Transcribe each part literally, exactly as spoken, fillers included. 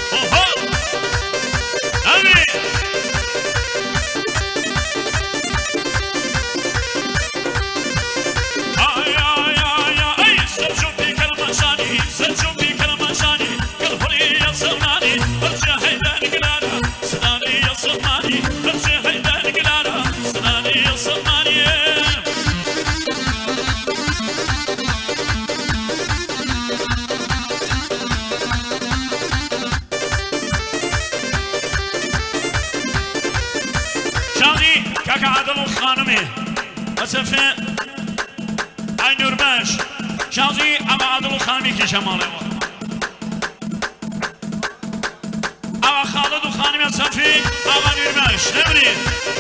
أسفة أي نورباش شازي أبا عدل الخانمي كي شماله أبا خالد الخانمي أسفي أبا نورباش نبري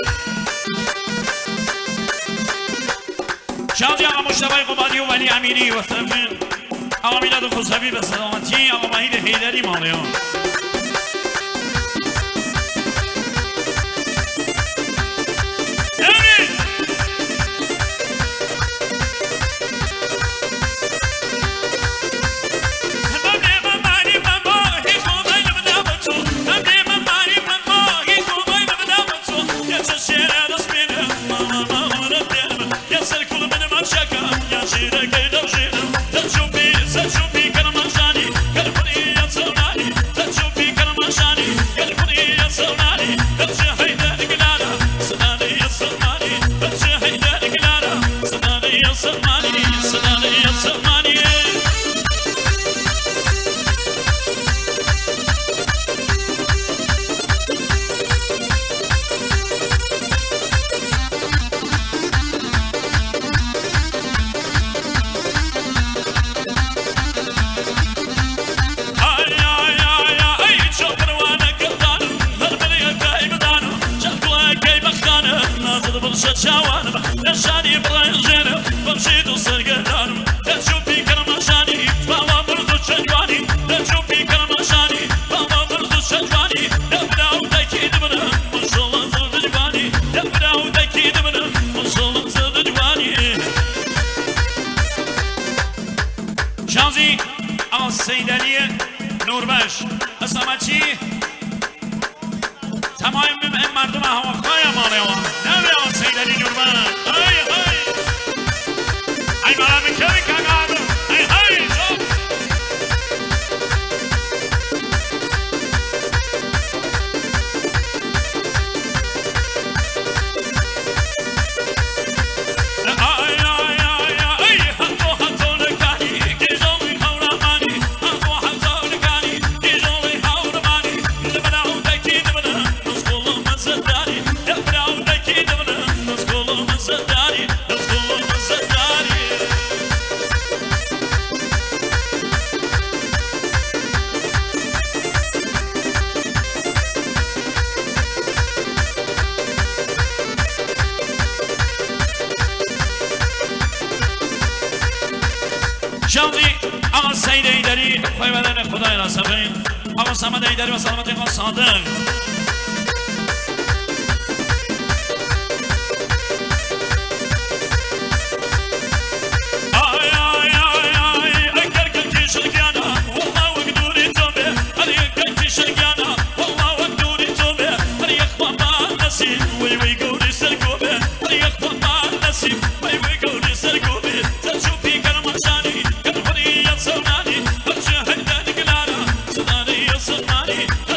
شازي أبا مشتبه قبادي وولي أميني وثفة أبا ميلاد الخصفي بسلامتي أبا مهيد هيدري ماليه شازي أو السيدانية نورباش أسامتي تمام من مردم هوا خايا ماليوا نبي أو السيدانية نورباش هاي هاي أي مالا بكري كعادم هاي هاي شوف شاندی آقا سید ایدری خواهی بدن خدای را سفرین آقا سمد ایدری و سلامت آقا صادق آی آی آی آی اگر کنکی شرگانا والله وقدوری توبه هر یک کنکی شرگانا والله وقدوری توبه هر یک خواه نسیم وی وی گوری سرگوبه هر یک خواه نسیم وی وی گوری سرگوبه تجوبی کرمانشانی Somebody